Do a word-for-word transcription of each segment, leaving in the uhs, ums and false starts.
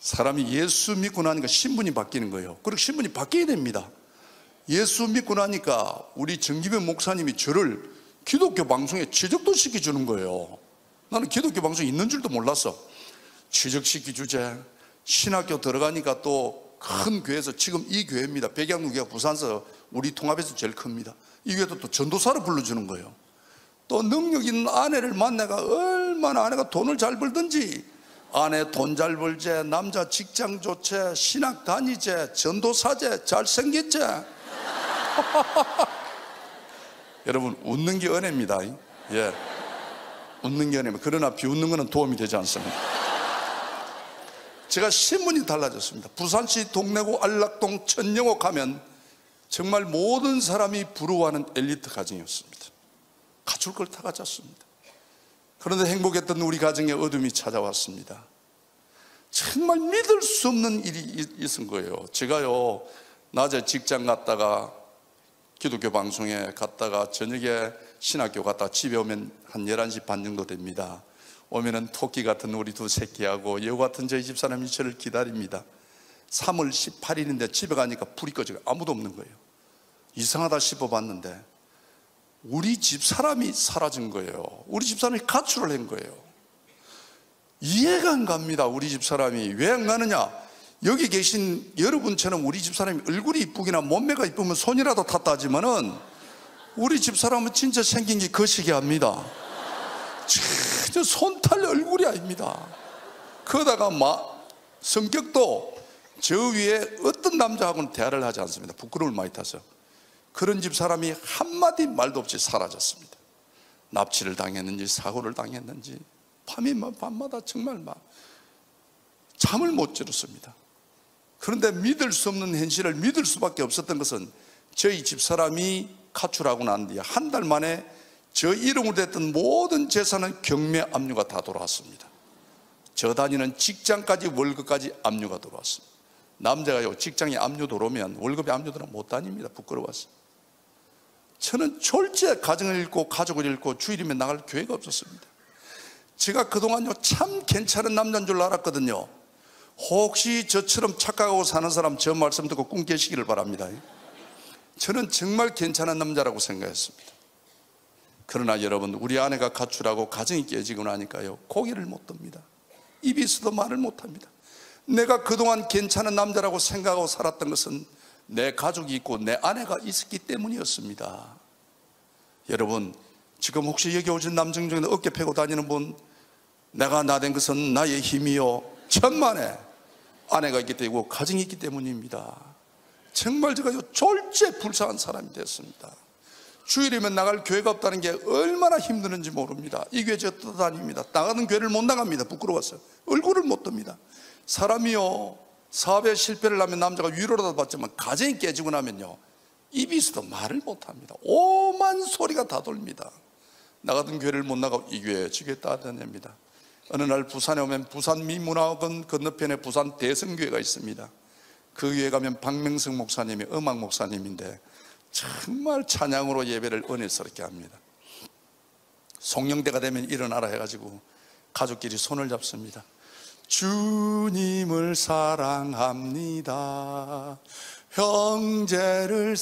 사람이 예수 믿고 나니까 신분이 바뀌는 거예요. 그리고 신분이 바뀌어야 됩니다. 예수 믿고 나니까 우리 정기변 목사님이 저를 기독교 방송에 취직도 시켜주는 거예요. 나는 기독교 방송이 있는 줄도 몰랐어. 취직시켜주제. 신학교 들어가니까 또 큰 교회에서, 지금 이 교회입니다. 백양교회가 부산서 우리 통합에서 제일 큽니다. 이 교회도 또 전도사를 불러주는 거예요. 또 능력 있는 아내를 만나가 얼마나 아내가 돈을 잘 벌든지, 아내 돈 잘 벌제, 남자 직장 좋제, 신학 다니제, 전도사제, 잘생겼제. 여러분, 웃는 게 은혜입니다. 예, 웃는 게 은혜입니다. 그러나 비웃는 거는 도움이 되지 않습니다. 제가 신분이 달라졌습니다. 부산시 동래구 안락동 천영호 가면 정말 모든 사람이 부러워하는 엘리트 가정이었습니다. 갖출 걸 다 가졌습니다. 그런데 행복했던 우리 가정에 어둠이 찾아왔습니다. 정말 믿을 수 없는 일이 있은 거예요. 제가요, 낮에 직장 갔다가 기독교 방송에 갔다가 저녁에 신학교 갔다가 집에 오면 한 열한 시 반 정도 됩니다. 오면은 토끼 같은 우리 두 새끼하고 여우 같은 저희 집사람이 저를 기다립니다. 삼월 십팔일인데 집에 가니까 불이 꺼지고 아무도 없는 거예요. 이상하다 싶어 봤는데 우리 집사람이 사라진 거예요. 우리 집사람이 가출을 한 거예요. 이해가 안 갑니다. 우리 집사람이 왜 안 가느냐? 여기 계신 여러분처럼 우리 집사람이 얼굴이 이쁘기나 몸매가 이쁘면 손이라도 탔다 하지만은 우리 집사람은 진짜 생긴 게 거시기합니다. 진짜 손탈 얼굴이 아닙니다. 그러다가 막 성격도 저 위에 어떤 남자하고는 대화를 하지 않습니다. 부끄러움을 많이 타서. 그런 집 사람이 한마디 말도 없이 사라졌습니다. 납치를 당했는지 사고를 당했는지 밤이 밤마다 정말 막 잠을 못 들었습니다. 그런데 믿을 수 없는 현실을 믿을 수밖에 없었던 것은 저희 집 사람이 가출하고 난 뒤에 한 달 만에 저 이름으로 됐던 모든 재산은 경매 압류가 다 돌아왔습니다. 저 다니는 직장까지 월급까지 압류가 들어왔습니다. 남자가요, 직장에 압류 들어오면 월급이 압류 들어오면 못 다닙니다. 부끄러워서. 저는 졸지에 가정을 잃고 가족을 잃고 주일이면 나갈 교회가 없었습니다. 제가 그동안요, 참 괜찮은 남자인 줄 알았거든요. 혹시 저처럼 착각하고 사는 사람 저 말씀 듣고 꿈 깨시기를 바랍니다. 저는 정말 괜찮은 남자라고 생각했습니다. 그러나 여러분, 우리 아내가 가출하고 가정이 깨지고 나니까요, 고개를 못 듭니다. 입이 있어도 말을 못합니다. 내가 그동안 괜찮은 남자라고 생각하고 살았던 것은 내 가족이 있고 내 아내가 있었기 때문이었습니다. 여러분, 지금 혹시 여기 오신 남성 중에 어깨 펴고 다니는 분, 내가 나된 것은 나의 힘이요 천만에 아내가 있기 때문이고 가정이 있기 때문입니다. 정말 제가 졸제 불쌍한 사람이 됐습니다. 주일이면 나갈 교회가 없다는 게 얼마나 힘드는지 모릅니다. 이 교회 제가 떠다닙니다. 나가는 교회를 못 나갑니다. 부끄러워서 얼굴을 못 듭니다. 사람이요, 사업에 실패를 하면 남자가 위로라도 받지만 가정이 깨지고 나면요, 입이 있어도 말을 못합니다. 오만 소리가 다 돌립니다. 나가던 교회를 못 나가고 이 교회 저 교회 따다닙니다. 어느 날 부산에 오면 부산 미문학원 건너편에 부산 대성교회가 있습니다. 그 교회 가면 박명성 목사님이 음악 목사님인데 정말 찬양으로 예배를 은혜스럽게 합니다. 송영대가 되면 일어나라 해가지고 가족끼리 손을 잡습니다. 주님을 사랑합니다. 형제를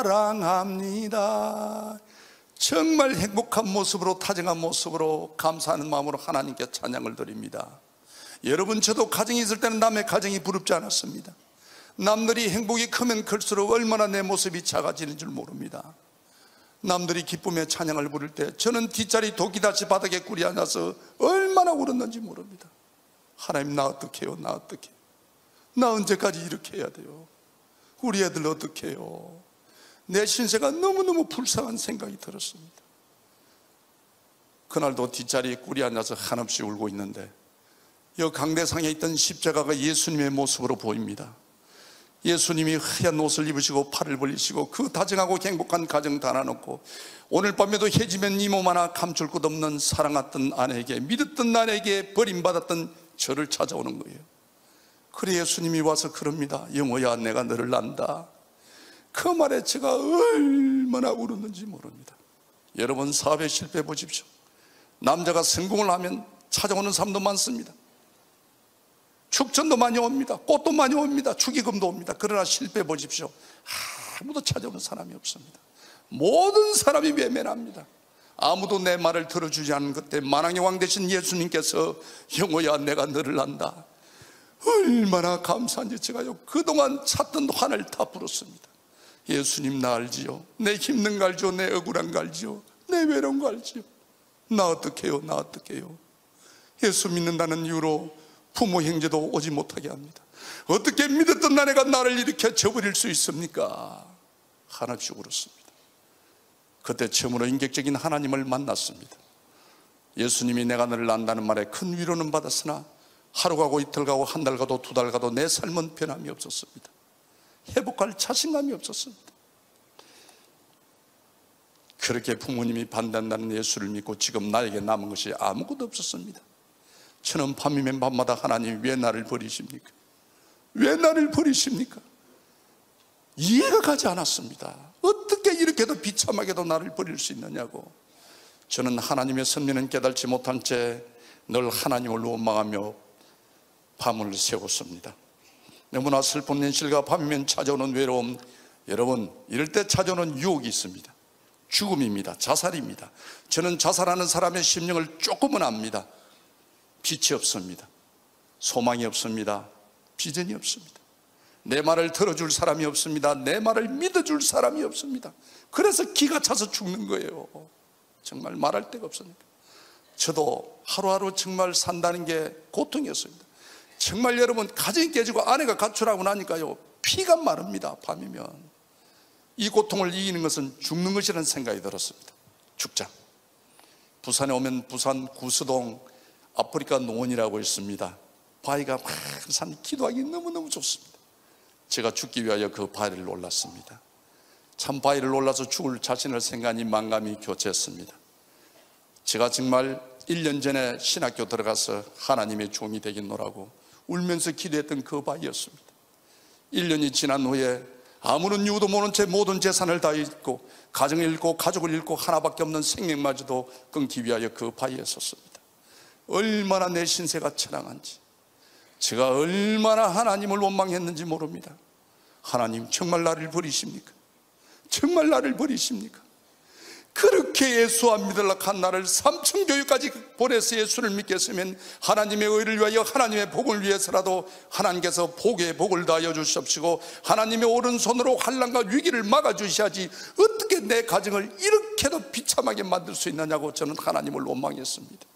사랑합니다. 정말 행복한 모습으로, 다정한 모습으로, 감사하는 마음으로 하나님께 찬양을 드립니다. 여러분, 저도 가정이 있을 때는 남의 가정이 부럽지 않았습니다. 남들이 행복이 크면 클수록 얼마나 내 모습이 작아지는 줄 모릅니다. 남들이 기쁨의 찬양을 부를 때 저는 뒷자리 도끼다시 바닥에 꿇이 앉아서 얼마나 울었는지 모릅니다. 하나님, 나 어떡해요? 나 어떡해? 나 언제까지 이렇게 해야 돼요? 우리 애들 어떻게 해요? 내 신세가 너무너무 불쌍한 생각이 들었습니다. 그날도 뒷자리에 꿇이 앉아서 한없이 울고 있는데 여 강대상에 있던 십자가가 예수님의 모습으로 보입니다. 예수님이 하얀 옷을 입으시고 팔을 벌리시고 그 다정하고 행복한 가정 달아놓고 오늘 밤에도 해지면 이 몸 하나 감출 것 없는 사랑했던 아내에게, 믿었던 아내에게 버림받았던 저를 찾아오는 거예요. 그래 예수님이 와서 그럽니다. 영호야, 내가 너를 안다. 그 말에 제가 얼마나 울었는지 모릅니다. 여러분, 사업에 실패해 보십시오. 남자가 성공을 하면 찾아오는 사람도 많습니다. 축전도 많이 옵니다. 꽃도 많이 옵니다. 축의금도 옵니다. 그러나 실패 보십시오. 아무도 찾아오는 사람이 없습니다. 모든 사람이 외면합니다. 아무도 내 말을 들어주지 않는 그때 만왕의 왕 되신 예수님께서 영호야 내가 너를 안다. 얼마나 감사한지 제가요 그동안 찾던 환을 다 풀었습니다. 예수님 나 알지요. 내 힘든 거 알지요. 내 억울한 거 알지요. 내 외로운 거 알지요. 나 어떡해요. 나 어떡해요. 예수 믿는다는 이유로 부모 형제도 오지 못하게 합니다. 어떻게 믿었던 아내가 나를 이렇게 저버릴 수 있습니까? 하나씩 울었습니다. 그때 처음으로 인격적인 하나님을 만났습니다. 예수님이 내가 너를 안다는 말에 큰 위로는 받았으나 하루 가고 이틀 가고 한 달 가도 두 달 가도 내 삶은 변함이 없었습니다. 회복할 자신감이 없었습니다. 그렇게 부모님이 반대한다는 예수를 믿고 지금 나에게 남은 것이 아무것도 없었습니다. 저는 밤이면 밤마다 하나님 왜 나를 버리십니까? 왜 나를 버리십니까? 이해가 가지 않았습니다. 어떻게 이렇게도 비참하게도 나를 버릴 수 있느냐고. 저는 하나님의 섭리는 깨달지 못한 채 늘 하나님을 원망하며 밤을 새웠습니다. 너무나 슬픈 현실과 밤이면 찾아오는 외로움, 여러분 이럴 때 찾아오는 유혹이 있습니다. 죽음입니다. 자살입니다. 저는 자살하는 사람의 심령을 조금은 압니다. 빛이 없습니다. 소망이 없습니다. 비전이 없습니다. 내 말을 들어줄 사람이 없습니다. 내 말을 믿어줄 사람이 없습니다. 그래서 기가 차서 죽는 거예요. 정말 말할 데가 없으니까. 저도 하루하루 정말 산다는 게 고통이었습니다. 정말 여러분 가정이 깨지고 아내가 가출하고 나니까요 피가 마릅니다. 밤이면. 이 고통을 이기는 것은 죽는 것이라는 생각이 들었습니다. 죽자. 부산에 오면 부산 구수동 아프리카 농원이라고 있습니다. 바위가 항상 기도하기 너무너무 좋습니다. 제가 죽기 위하여 그 바위를 올랐습니다. 참 바위를 올라서 죽을 자신을 생각하니 만감이 교체했습니다. 제가 정말 일 년 전에 신학교 들어가서 하나님의 종이 되겠노라고 울면서 기도했던 그 바위였습니다. 일 년이 지난 후에 아무런 이유도 모른 채 모든 재산을 다 잃고 가정을 잃고 가족을 잃고 하나밖에 없는 생명마저도 끊기 위하여 그 바위에 섰습니다. 얼마나 내 신세가 처량한지, 제가 얼마나 하나님을 원망했는지 모릅니다. 하나님 정말 나를 버리십니까? 정말 나를 버리십니까? 그렇게 예수 안 믿으려고 한 나를 삼층교육까지 보내서 예수를 믿겠으면 하나님의 의를 위하여 하나님의 복을 위해서라도 하나님께서 복의 복을 다하여 주시옵시고 하나님의 오른손으로 환난과 위기를 막아주셔야지 어떻게 내 가정을 이렇게도 비참하게 만들 수 있느냐고 저는 하나님을 원망했습니다.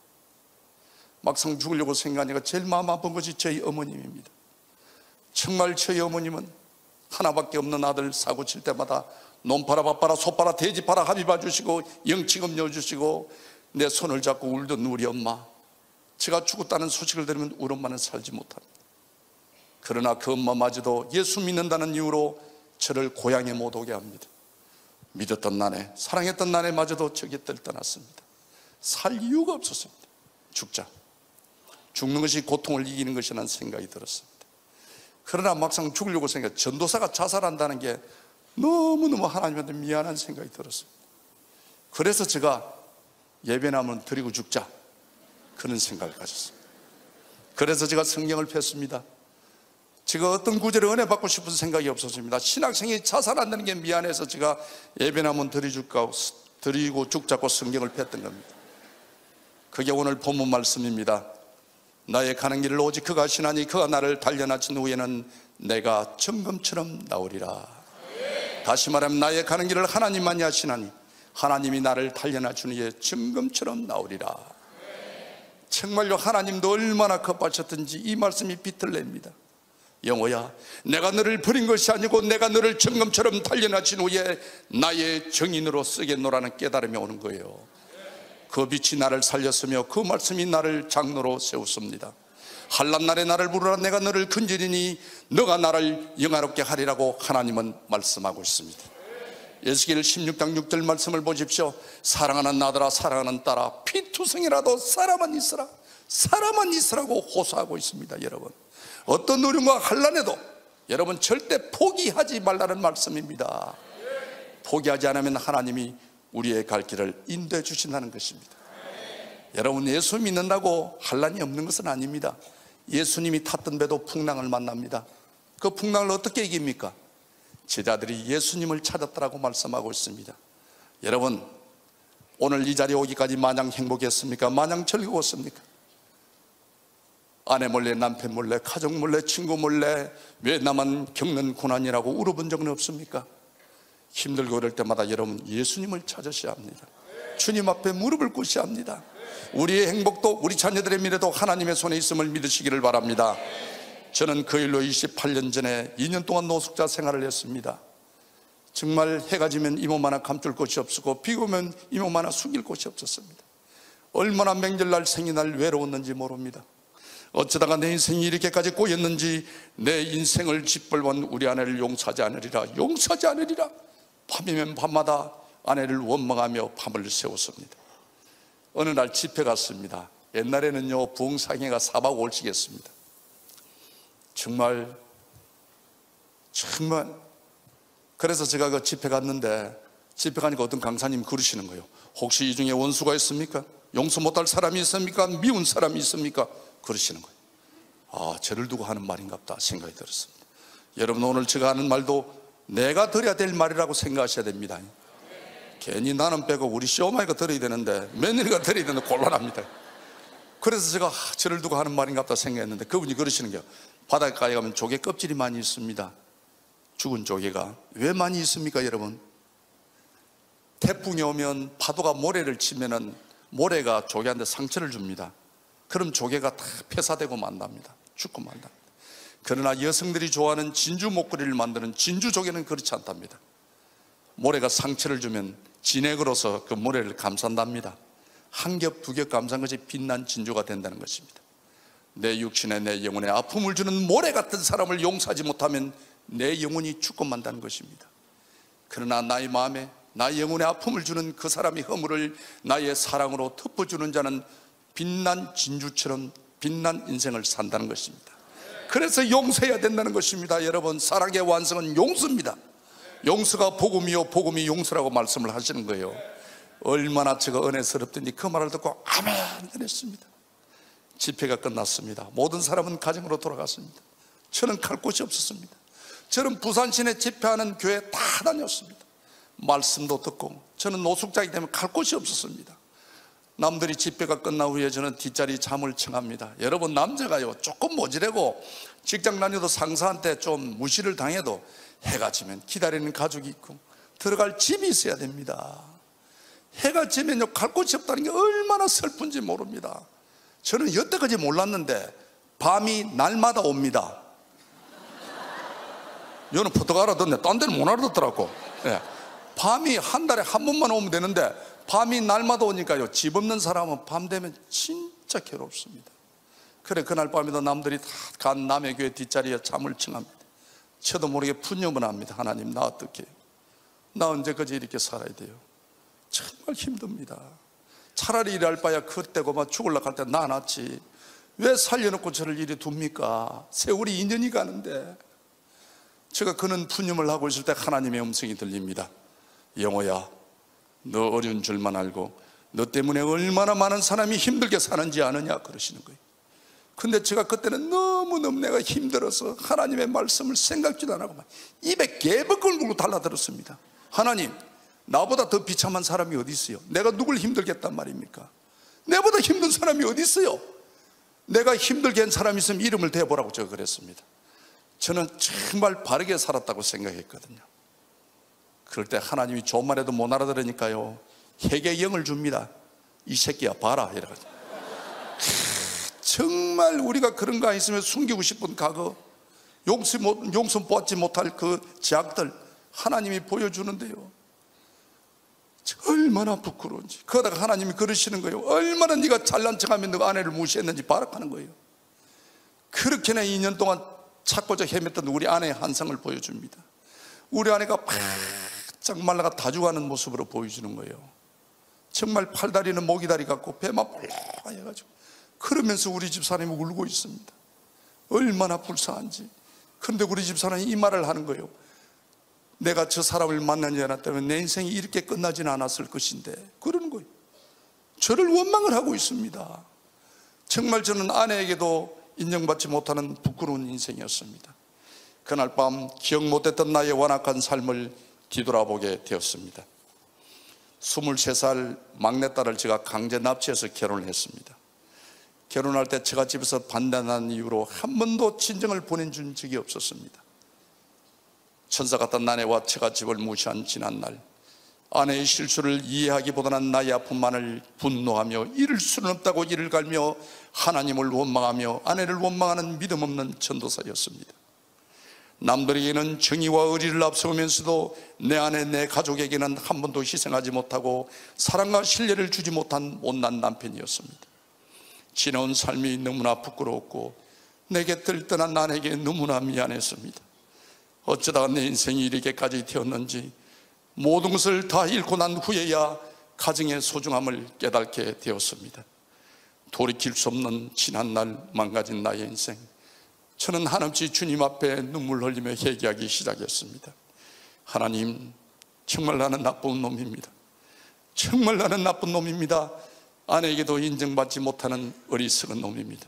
막상 죽으려고 생각하니까 제일 마음 아픈 것이 저희 어머님입니다. 정말 저희 어머님은 하나밖에 없는 아들 사고 칠 때마다 놈 팔아 밥 팔아 소 팔아 돼지 팔아 합의 봐주시고 영치금 넣어주시고 내 손을 잡고 울던 우리 엄마, 제가 죽었다는 소식을 들으면 우리 엄마는 살지 못합니다. 그러나 그 엄마마저도 예수 믿는다는 이유로 저를 고향에 못 오게 합니다. 믿었던 나네, 사랑했던 나네마저도 저 곁을 떠났습니다. 살 이유가 없었습니다. 죽자. 죽는 것이 고통을 이기는 것이라는 생각이 들었습니다. 그러나 막상 죽으려고 생각, 전도사가 자살한다는 게 너무너무 하나님한테 미안한 생각이 들었습니다. 그래서 제가 예배나무는 드리고 죽자, 그런 생각을 가졌습니다. 그래서 제가 성경을 폈습니다. 제가 어떤 구절에 은혜 받고 싶은 생각이 없었습니다. 신학생이 자살한다는 게 미안해서 제가 예배나무는 드리고, 드리고 죽자고 성경을 폈던 겁니다. 그게 오늘 본문 말씀입니다. 나의 가는 길을 오직 그가 하시나니 그가 나를 단련하신 후에는 내가 정금처럼 나오리라. 다시 말하면 나의 가는 길을 하나님만이 하시나니 하나님이 나를 단련하신 후에 정금처럼 나오리라. 정말로 하나님도 얼마나 급하셨든지 이 말씀이 비틀립니다. 영호야, 내가 너를 버린 것이 아니고 내가 너를 정금처럼 단련하신 후에 나의 정인으로 쓰겠노라는 깨달음이 오는 거예요. 그 빛이 나를 살렸으며 그 말씀이 나를 장로로 세웠습니다. 한란 날에 나를 부르라. 내가 너를 건지리니 너가 나를 영화롭게 하리라고 하나님은 말씀하고 있습니다. 에스겔 십육 장 육 절 말씀을 보십시오. 사랑하는 아들아, 사랑하는 딸아, 피투성이라도 사람만 있으라, 사람만 있으라고 호소하고 있습니다. 여러분, 어떤 어려움과 환난에도 여러분 절대 포기하지 말라는 말씀입니다. 포기하지 않으면 하나님이 우리의 갈 길을 인도해 주신다는 것입니다. 여러분, 예수 믿는다고 환난이 없는 것은 아닙니다. 예수님이 탔던 배도 풍랑을 만납니다. 그 풍랑을 어떻게 이깁니까? 제자들이 예수님을 찾았다라고 말씀하고 있습니다. 여러분, 오늘 이 자리에 오기까지 마냥 행복했습니까? 마냥 즐거웠습니까? 아내 몰래, 남편 몰래, 가족 몰래, 친구 몰래 왜 나만 겪는 고난이라고 울어본 적은 없습니까? 힘들고 그럴 때마다 여러분, 예수님을 찾으셔야 합니다. 주님 앞에 무릎을 꿇으셔야 합니다. 우리의 행복도 우리 자녀들의 미래도 하나님의 손에 있음을 믿으시기를 바랍니다. 저는 그 일로 이십팔 년 전에 이 년 동안 노숙자 생활을 했습니다. 정말 해가 지면 이몸 하나 감출 곳이 없었고 비가 오면 이몸 하나 숙일 곳이 없었습니다. 얼마나 명절날 생일날 외로웠는지 모릅니다. 어쩌다가 내 인생이 이렇게까지 꼬였는지, 내 인생을 짓밟은 우리 아내를 용서하지 않으리라, 용서하지 않으리라. 밤이면 밤마다 아내를 원망하며 밤을 새웠습니다. 어느 날 집회 갔습니다. 옛날에는요 부흥상회가 사 박 오 일씩 했습니다. 정말 정말 그래서 제가 그 집회 갔는데, 집회 가니까 어떤 강사님이 그러시는 거예요. 혹시 이 중에 원수가 있습니까? 용서 못할 사람이 있습니까? 미운 사람이 있습니까? 그러시는 거예요. 아, 저를 두고 하는 말인가 보다 생각이 들었습니다. 여러분, 오늘 제가 하는 말도 내가 드려야 될 말이라고 생각하셔야 됩니다. 괜히 나는 빼고 우리 시어머니가 드려야 되는데, 며느리가 드려야 되는데 곤란합니다. 그래서 제가 아, 저를 두고 하는 말인가 보다 생각했는데, 그분이 그러시는 거예요. 바닷가에 가면 조개 껍질이 많이 있습니다. 죽은 조개가 왜 많이 있습니까? 여러분, 태풍이 오면 파도가 모래를 치면은 모래가 조개한테 상처를 줍니다. 그럼 조개가 다 폐사되고 만답니다. 죽고 만답니다. 그러나 여성들이 좋아하는 진주 목걸이를 만드는 진주 조개는 그렇지 않답니다. 모래가 상처를 주면 진액으로서 그 모래를 감싼답니다. 한 겹 두 겹 감싼 것이 빛난 진주가 된다는 것입니다. 내 육신에 내 영혼에 아픔을 주는 모래 같은 사람을 용서하지 못하면 내 영혼이 죽고 만다는 것입니다. 그러나 나의 마음에, 나의 영혼에 아픔을 주는 그 사람의 허물을 나의 사랑으로 덮어주는 자는 빛난 진주처럼 빛난 인생을 산다는 것입니다. 그래서 용서해야 된다는 것입니다. 여러분, 사랑의 완성은 용서입니다. 용서가 복음이요 복음이 용서라고 말씀을 하시는 거예요. 얼마나 제가 은혜스럽더니 그 말을 듣고 아멘 그랬습니다. 집회가 끝났습니다. 모든 사람은 가정으로 돌아갔습니다. 저는 갈 곳이 없었습니다. 저는 부산 시내 집회하는 교회 다 다녔습니다. 말씀도 듣고, 저는 노숙자이기 때문에 갈 곳이 없었습니다. 남들이 집회가 끝난 후에 저는 뒷자리 잠을 청합니다. 여러분, 남자가요 조금 모지래고 직장 다녀도 상사한테 좀 무시를 당해도 해가 지면 기다리는 가족이 있고 들어갈 집이 있어야 됩니다. 해가 지면요 갈 곳이 없다는 게 얼마나 슬픈지 모릅니다. 저는 여태까지 몰랐는데 밤이 날마다 옵니다. 여는 포떡 알아듣네. 딴 데는 못 알아듣더라고. 네. 밤이 한 달에 한 번만 오면 되는데 밤이 날마다 오니까요, 집 없는 사람은 밤 되면 진짜 괴롭습니다. 그래, 그날 밤에도 남들이 다 간 남의 교회 뒷자리에 잠을 청합니다. 저도 모르게 푸념을 합니다. 하나님, 나 어떻게 해요? 나 언제까지 이렇게 살아야 돼요? 정말 힘듭니다. 차라리 일할 바야 그때고 막 죽으려고 할 때 나 낫지 왜 살려놓고 저를 이리 둡니까? 세월이 이 년이 가는데. 제가 그는 푸념을 하고 있을 때 하나님의 음성이 들립니다. 영호야, 너 어려운 줄만 알고 너 때문에 얼마나 많은 사람이 힘들게 사는지 아느냐 그러시는 거예요. 근데 제가 그때는 너무너무 내가 힘들어서 하나님의 말씀을 생각지도 안 하고 막 입에 개벅을 물고 달라들었습니다. 하나님, 나보다 더 비참한 사람이 어디 있어요? 내가 누굴 힘들게 했단 말입니까? 내보다 힘든 사람이 어디 있어요? 내가 힘들게 한 사람이 있으면 이름을 대보라고 제가 그랬습니다. 저는 정말 바르게 살았다고 생각했거든요. 그럴 때 하나님이 좋은 말해도 못 알아들으니까요, 회개의 영을 줍니다. 이 새끼야 봐라 이래가지고. 정말 우리가 그런 거 있으면 숨기고 싶은 과거, 용서 못, 용서 받지 못할 그 죄악들 하나님이 보여주는데요, 얼마나 부끄러운지. 그러다가 하나님이 그러시는 거예요. 얼마나 네가 잘난 척하면 너가 아내를 무시했는지 바락하는 거예요. 그렇게나 이 년 동안 찾고자 헤맸던 우리 아내의 한상을 보여줍니다. 우리 아내가 바짝 말라가 다 죽어가는 모습으로 보여주는 거예요. 정말 팔다리는 모기다리 같고 배만 볼록해가지고, 그러면서 우리 집사람이 울고 있습니다. 얼마나 불쌍한지. 그런데 우리 집사람이 이 말을 하는 거예요. 내가 저 사람을 만나지 않았다면 내 인생이 이렇게 끝나지는 않았을 것인데, 그러는 거예요. 저를 원망을 하고 있습니다. 정말 저는 아내에게도 인정받지 못하는 부끄러운 인생이었습니다. 그날 밤 기억 못했던 나의 완악한 삶을 뒤돌아보게 되었습니다. 스물세 살 막내딸을 제가 강제 납치해서 결혼을 했습니다. 결혼할 때 제가 집에서 반대하는 이유로 한 번도 친정을 보내준 적이 없었습니다. 천사 같은 아내와 제가 집을 무시한 지난날, 아내의 실수를 이해하기보다는 나의 아픔만을 분노하며 이를 수는 없다고 이를 갈며 하나님을 원망하며 아내를 원망하는 믿음 없는 전도사였습니다. 남들에게는 정의와 의리를 앞세우면서도 내 아내, 내 가족에게는 한 번도 희생하지 못하고 사랑과 신뢰를 주지 못한 못난 남편이었습니다. 지나온 삶이 너무나 부끄러웠고 내 곁을 떠난 아내에게 너무나 미안했습니다. 어쩌다가 내 인생이 이렇게까지 되었는지 모든 것을 다 잃고 난 후에야 가정의 소중함을 깨닫게 되었습니다. 돌이킬 수 없는 지난날 망가진 나의 인생, 저는 한없이 주님 앞에 눈물 흘리며 회개하기 시작했습니다. 하나님, 정말 나는 나쁜 놈입니다. 정말 나는 나쁜 놈입니다. 아내에게도 인정받지 못하는 어리석은 놈입니다.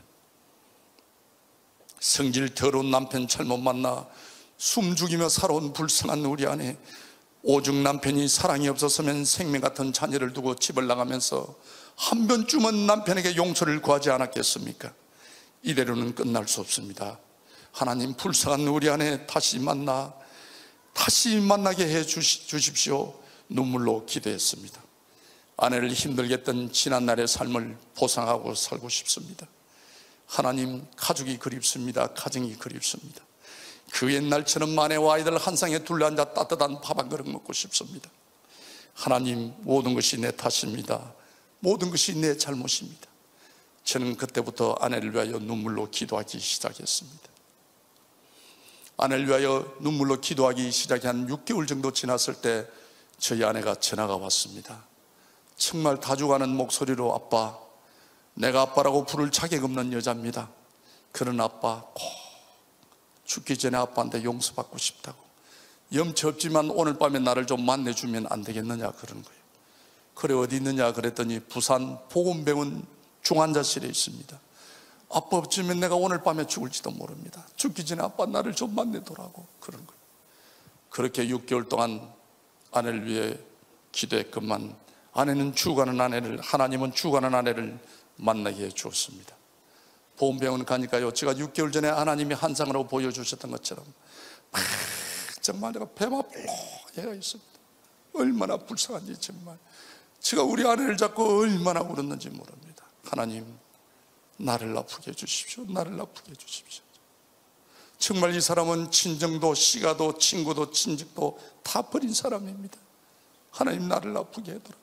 성질 더러운 남편 잘못 만나 숨죽이며 살아온 불쌍한 우리 아내, 오죽 남편이 사랑이 없었으면 생명 같은 자녀를 두고 집을 나가면서 한 번쯤은 남편에게 용서를 구하지 않았겠습니까? 이대로는 끝날 수 없습니다. 하나님, 불쌍한 우리 아내 다시 만나 다시 만나게 해 주십시오. 눈물로 기도했습니다. 아내를 힘들게 했던 지난날의 삶을 보상하고 살고 싶습니다. 하나님, 가족이 그립습니다. 가정이 그립습니다. 그 옛날처럼 아내와 아이들 한 상에 둘러앉아 따뜻한 밥 한 그릇 먹고 싶습니다. 하나님, 모든 것이 내 탓입니다. 모든 것이 내 잘못입니다. 저는 그때부터 아내를 위하여 눈물로 기도하기 시작했습니다. 아내를 위하여 눈물로 기도하기 시작한 육 개월 정도 지났을 때 저희 아내가 전화가 왔습니다. 정말 다죽아는 목소리로, 아빠, 내가 아빠라고 부를 자격 없는 여자입니다. 그런 아빠 꼭 죽기 전에 아빠한테 용서받고 싶다고, 염치 없지만 오늘 밤에 나를 좀 만나주면 안 되겠느냐 그런 거예요. 그래, 어디 있느냐 그랬더니 부산 보건병원 중환자실에 있습니다. 아빠 없으면 내가 오늘 밤에 죽을지도 모릅니다. 죽기 전에 아빠 나를 좀 만나더라고 그런 거예요. 그렇게 육 개월 동안 아내를 위해 기도했건만 아내는 죽어가는 아내를, 하나님은 죽어가는 아내를 만나게 해 주었습니다. 보험병원 가니까요, 제가 육 개월 전에 하나님이 환상으로 보여주셨던 것처럼 막 정말 내가 배가 뻘렁해가 있습니다. 얼마나 불쌍한지, 정말 제가 우리 아내를 잡고 얼마나 울었는지 모릅니다. 하나님, 나를 아프게 해주십시오. 나를 아프게 해주십시오. 정말 이 사람은 친정도 시가도 친구도 친직도 다 버린 사람입니다. 하나님, 나를 아프게 해둬라.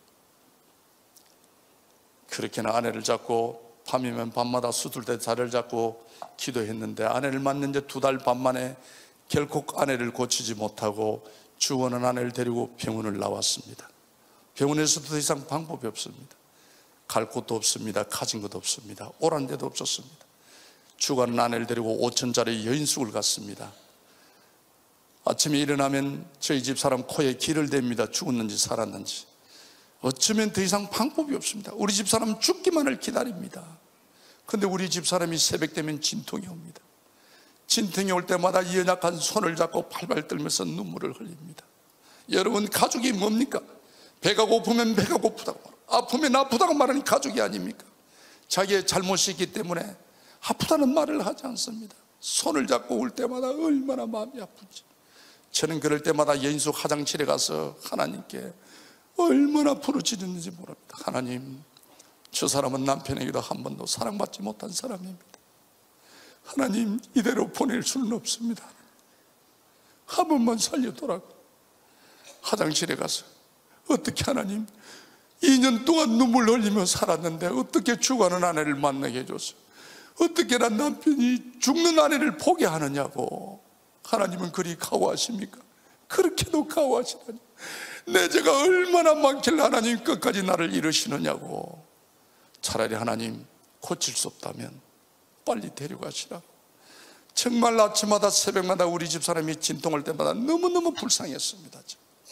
그렇게나 아내를 잡고 밤이면 밤마다 수술대 자리를 잡고 기도했는데, 아내를 만난 지 두 달 반 만에 결코 아내를 고치지 못하고 죽어가는 아내를 데리고 병원을 나왔습니다. 병원에서도 더 이상 방법이 없습니다. 갈 곳도 없습니다. 가진 것도 없습니다. 오란 데도 없었습니다. 죽어가는 아내를 데리고 오천짜리 여인숙을 갔습니다. 아침에 일어나면 저희 집 사람 코에 기를 댑니다. 죽었는지 살았는지. 어쩌면 더 이상 방법이 없습니다. 우리 집 사람은 죽기만을 기다립니다. 근데 우리 집 사람이 새벽 되면 진통이 옵니다. 진통이 올 때마다 이 연약한 손을 잡고 팔팔 떨면서 눈물을 흘립니다. 여러분, 가족이 뭡니까? 배가 고프면 배가 고프다고, 아프면 아프다고 말하는 가족이 아닙니까? 자기의 잘못이 있기 때문에 아프다는 말을 하지 않습니다. 손을 잡고 올 때마다 얼마나 마음이 아픈지. 저는 그럴 때마다 여인숙 화장실에 가서 하나님께 얼마나 부르짖었는지 모릅니다. 하나님, 저 사람은 남편에게도 한 번도 사랑받지 못한 사람입니다. 하나님, 이대로 보낼 수는 없습니다. 한 번만 살려두라고. 화장실에 가서 어떻게, 하나님, 이 년 동안 눈물 흘리며 살았는데 어떻게 죽어가는 아내를 만나게 해줘서 어떻게 난 남편이 죽는 아내를 포기하느냐고. 하나님은 그리 가오하십니까? 그렇게도 가오하시다니. 내 죄가 얼마나 많길래 하나님 끝까지 나를 이러시느냐고. 차라리 하나님, 고칠 수 없다면 빨리 데려가시라고. 정말 아침마다 새벽마다 우리 집 사람이 진통할 때마다 너무너무 불쌍했습니다.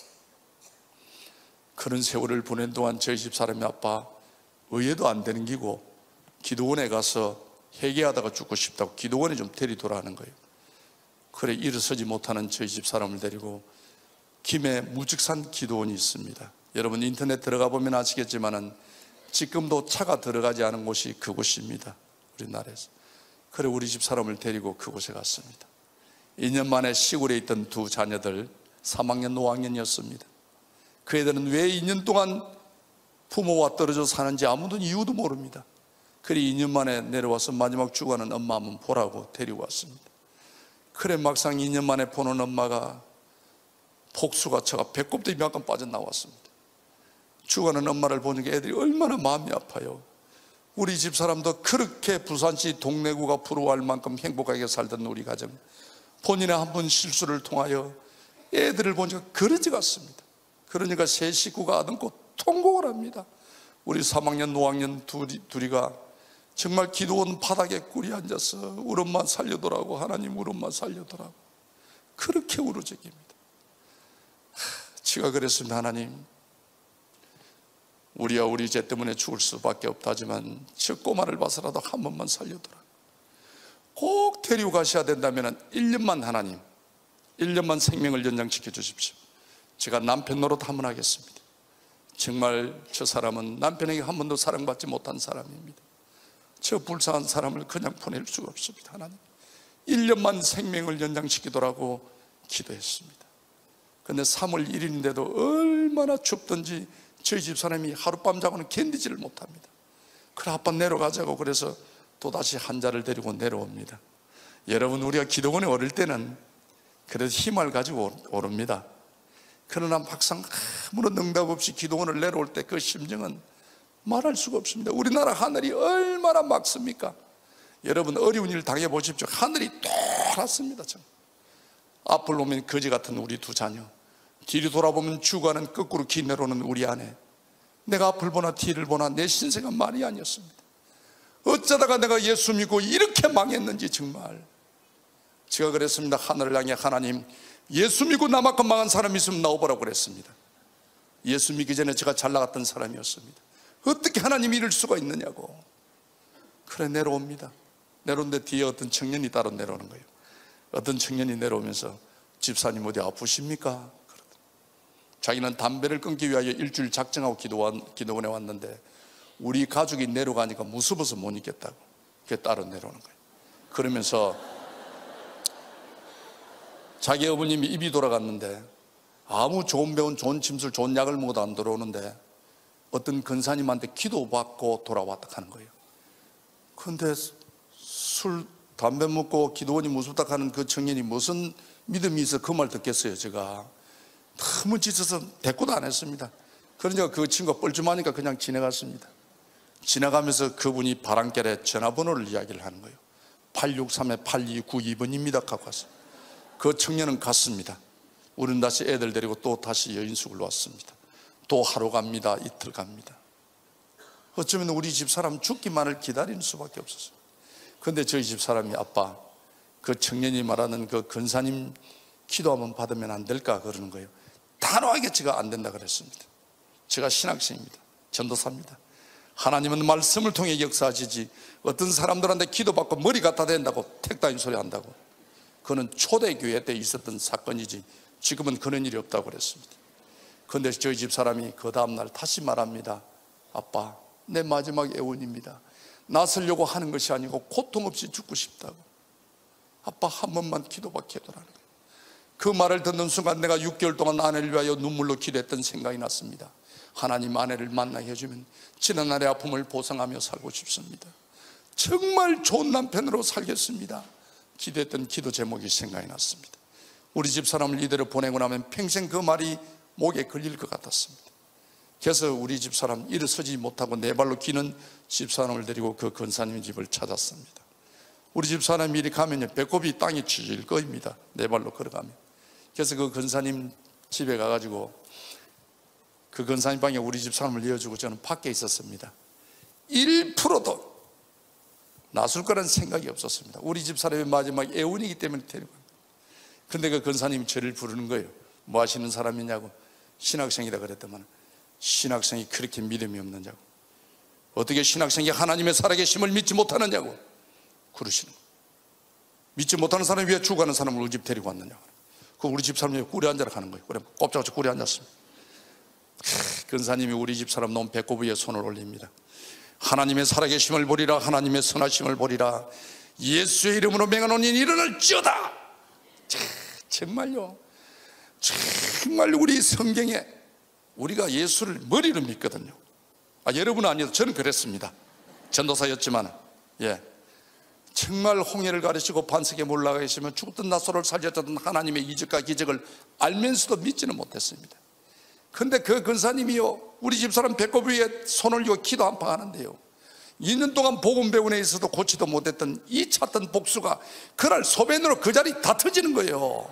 그런 세월을 보낸 동안 저희 집 사람이, 아빠, 의외도 안 되는 기고 기도원에 가서 회개하다가 죽고 싶다고 기도원에 좀 데리더라 하는 거예요. 그래 일어서지 못하는 저희 집 사람을 데리고 김해 무직산 기도원이 있습니다. 여러분 인터넷 들어가 보면 아시겠지만은 지금도 차가 들어가지 않은 곳이 그곳입니다. 우리나라에서. 그래 우리 집 사람을 데리고 그곳에 갔습니다. 이 년 만에 시골에 있던 두 자녀들 삼 학년 오 학년이었습니다. 그 애들은 왜 이 년 동안 부모와 떨어져 사는지 아무도 이유도 모릅니다. 그래 이 년 만에 내려와서 마지막 죽어가는 엄마 한번 보라고 데리고 왔습니다. 그래 막상 이 년 만에 보는 엄마가 폭수가 쳐가 배꼽도 약간 빠져나왔습니다. 죽어가는 엄마를 보니까 애들이 얼마나 마음이 아파요. 우리 집 사람도 그렇게 부산시 동래구가 부러워할 만큼 행복하게 살던 우리 가정, 본인의 한 번 실수를 통하여 애들을 보니까 그러지 같습니다. 그러니까 세 식구가 아등고 통곡을 합니다. 우리 삼 학년 오 학년 둘이, 둘이가 정말 기도원 바닥에 꿇이 앉아서 우리 엄마 살려더라고, 하나님 우리 엄마 살려더라고, 그렇게 울어저깁니다. 제가 그랬습니다. 하나님, 우리야 우리 죄 때문에 죽을 수밖에 없다지만 저 꼬마를 봐서라도 한 번만 살려더라. 꼭 데리고 가셔야 된다면 일 년만 하나님, 일 년만 생명을 연장시켜 주십시오. 제가 남편 노릇 한번 하겠습니다. 정말 저 사람은 남편에게 한 번도 사랑받지 못한 사람입니다. 저 불쌍한 사람을 그냥 보낼 수가 없습니다. 하나님, 일 년만 생명을 연장시키더라고 기도했습니다. 그런데 삼월 일일인데도 얼마나 춥든지 저희 집 사람이 하룻밤 자고는 견디지를 못합니다. 그래 아빠 내려가자고 그래서 또다시 한자를 데리고 내려옵니다. 여러분 우리가 기도원에 오를 때는 그래도 힘을 가지고 오릅니다. 그러나 막상 아무런 응답 없이 기도원을 내려올 때 그 심정은 말할 수가 없습니다. 우리나라 하늘이 얼마나 맑습니까? 여러분 어려운 일 당해보십시오. 하늘이 노랗습니다. 앞을 보면 거지 같은 우리 두 자녀, 뒤를 돌아보면 죽어가는 거꾸로 기 내려오는 우리 아내, 내가 앞을 보나 뒤를 보나 내 신세가 말이 아니었습니다. 어쩌다가 내가 예수 믿고 이렇게 망했는지 정말. 제가 그랬습니다. 하늘을 향해 하나님, 예수 믿고 나만큼 망한 사람이 있으면 나와보라고 그랬습니다. 예수 믿기 전에 제가 잘 나갔던 사람이었습니다. 어떻게 하나님이 이럴 수가 있느냐고. 그래 내려옵니다. 내려오는데 뒤에 어떤 청년이 따로 내려오는 거예요. 어떤 청년이 내려오면서 집사님 어디 아프십니까? 그러더라고요. 자기는 담배를 끊기 위하여 일주일 작정하고 기도원, 기도원에 왔는데 우리 가족이 내려가니까 무서워서 못 있겠다고 그게 따로 내려오는 거예요. 그러면서 자기 어머님이 입이 돌아갔는데 아무 좋은 병원, 좋은 침술, 좋은 약을 먹어도 안 들어오는데 어떤 근사님한테 기도받고 돌아왔다 하는 거예요. 그런데 술, 담배 먹고 기도원이 무섭다 하는 그 청년이 무슨 믿음이 있어 그 말 듣겠어요. 제가 너무 지쳐서 대꾸도 안 했습니다. 그러니까 그 친구가 뻘쭘하니까 그냥 지나갔습니다. 지나가면서 그분이 바람결에 전화번호를 이야기를 하는 거예요. 팔육삼 팔이구이 번입니다 갖고 왔어요. 그 청년은 갔습니다. 우리는 다시 애들 데리고 또 다시 여인숙을 왔습니다. 또 하루 갑니다. 이틀 갑니다. 어쩌면 우리 집 사람 죽기만을 기다리는 수밖에 없었어요. 그런데 저희 집 사람이 아빠, 그 청년이 말하는 그 근사님 기도 한번 받으면 안 될까 그러는 거예요. 단호하게 제가 안 된다 그랬습니다. 제가 신학생입니다. 전도사입니다. 하나님은 말씀을 통해 역사하시지 어떤 사람들한테 기도받고 머리 갖다 댄다고 택다인 소리 한다고, 그는 초대교회 때 있었던 사건이지 지금은 그런 일이 없다고 그랬습니다. 그런데 저희 집 사람이 그 다음날 다시 말합니다. 아빠, 내 마지막 애원입니다. 나서려고 하는 것이 아니고 고통 없이 죽고 싶다고. 아빠 한 번만 기도받게 해달라는 거예요. 그 말을 듣는 순간 내가 육 개월 동안 아내를 위하여 눈물로 기도했던 생각이 났습니다. 하나님, 아내를 만나게 해주면 지난날의 아픔을 보상하며 살고 싶습니다. 정말 좋은 남편으로 살겠습니다. 기도했던 기도 제목이 생각이 났습니다. 우리 집 사람을 이대로 보내고 나면 평생 그 말이 목에 걸릴 것 같았습니다. 그래서 우리 집 사람 일어서지 못하고 네 발로 기는 집 사람을 데리고 그 근사님 집을 찾았습니다. 우리 집 사람이 이리 가면 배꼽이 땅에 칠 거입니다. 네 발로 걸어가면. 그래서 그 근사님 집에 가가지고 그 근사님 방에 우리 집 사람을 이어주고 저는 밖에 있었습니다. 일 퍼센트도 나설 거라는 생각이 없었습니다. 우리 집 사람의 마지막 애운이기 때문에 데리고 갑니다. 그런데 그 근사님이 저를 부르는 거예요. 뭐 하시는 사람이냐고. 신학생이다 그랬더만 신학생이 그렇게 믿음이 없느냐고. 어떻게 신학생이 하나님의 살아계심을 믿지 못하느냐고. 그러시는 거예요. 믿지 못하는 사람이 왜 죽어가는 사람을 우리 집 데리고 왔느냐. 그 우리 집 사람이 꿀에 앉아라 하는 거예요. 그래 꼼짝없이 꿀에 앉았습니다. 근사님이 우리 집 사람 놈 배꼽 위에 손을 올립니다. 하나님의 살아계심을 보리라. 하나님의 선하심을 보리라. 예수의 이름으로 맹하노니 일어날지어다. 정말요, 정말 우리 성경에 우리가 예수를 머리를 믿거든요. 아, 여러분은 아니어도 저는 그랬습니다. 전도사였지만, 예, 정말 홍해를 가르치고 반석에 몰라가 계시면 죽었던 나사로를 살렸던 하나님의 이적과 기적을 알면서도 믿지는 못했습니다. 근데 그 근사님이요, 우리 집사람 배꼽 위에 손을 요 기도 한 방 하는데요, 이 년 동안 복음 배운에 있어도 고치도 못했던 이 찼던 복수가 그날 소변으로 그 자리 다 터지는 거예요.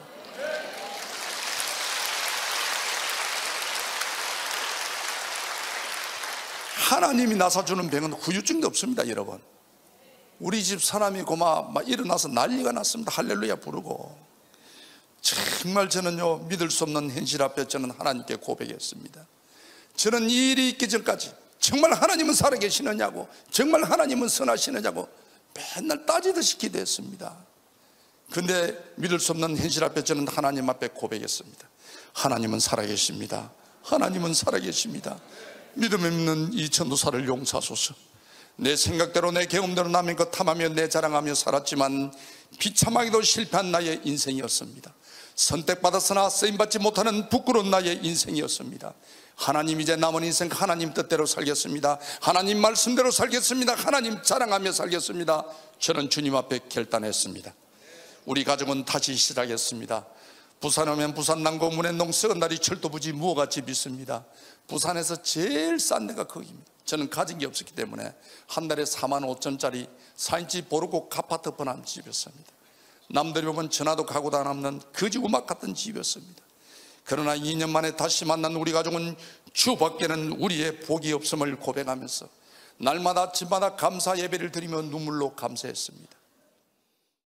하나님이 나서주는 병은 후유증도 없습니다, 여러분. 우리 집 사람이 고마 막 일어나서 난리가 났습니다. 할렐루야 부르고. 정말 저는요, 믿을 수 없는 현실 앞에 저는 하나님께 고백했습니다. 저는 이 일이 있기 전까지 정말 하나님은 살아계시느냐고, 정말 하나님은 선하시느냐고 맨날 따지듯이 기도했습니다. 근데 믿을 수 없는 현실 앞에 저는 하나님 앞에 고백했습니다. 하나님은 살아계십니다. 하나님은 살아계십니다. 믿음 없는 이 전도사를 용서하소서. 내 생각대로 내 경험대로 남의 것 탐하며 내 자랑하며 살았지만 비참하게도 실패한 나의 인생이었습니다. 선택받았으나 쓰임받지 못하는 부끄러운 나의 인생이었습니다. 하나님, 이제 남은 인생 하나님 뜻대로 살겠습니다. 하나님 말씀대로 살겠습니다. 하나님 자랑하며 살겠습니다. 저는 주님 앞에 결단했습니다. 우리 가족은 다시 시작했습니다. 부산 오면 부산 남구 문해동 썩은 다리 철도부지 무허같이 믿습니다. 부산에서 제일 싼 데가 거기입니다. 저는 가진 게 없었기 때문에 한 달에 사만 오천짜리 사 인치 보르고 아파트 번한 집이었습니다. 남들이 보면 전화도 가고도 안 없는 거지 우막 같은 집이었습니다. 그러나 이 년 만에 다시 만난 우리 가족은 주밖에는 우리의 복이 없음을 고백하면서 날마다 아침마다 감사 예배를 드리며 눈물로 감사했습니다.